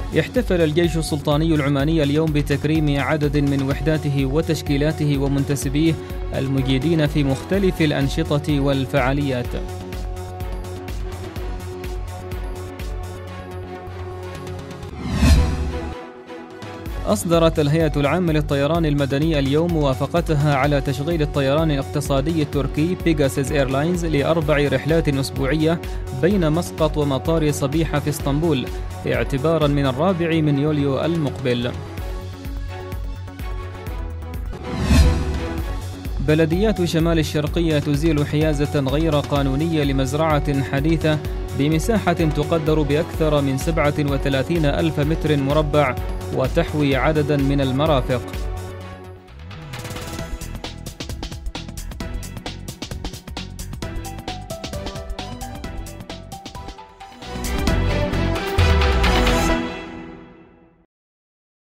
يحتفل الجيش السلطاني العماني اليوم بتكريم عدد من وحداته وتشكيلاته ومنتسبيه المجيدين في مختلف الأنشطة والفعاليات. أصدرت الهيئة العامة للطيران المدني اليوم موافقتها على تشغيل الطيران الاقتصادي التركي بيغاسس إيرلاينز ل4 رحلات أسبوعية بين مسقط ومطار صبيحة في اسطنبول اعتبارا من 4 يوليو المقبل. بلديات شمال الشرقية تزيل حيازة غير قانونية لمزرعة حديثة بمساحة تقدر بأكثر من 37,000 متر مربع وتحوي عددا من المرافق.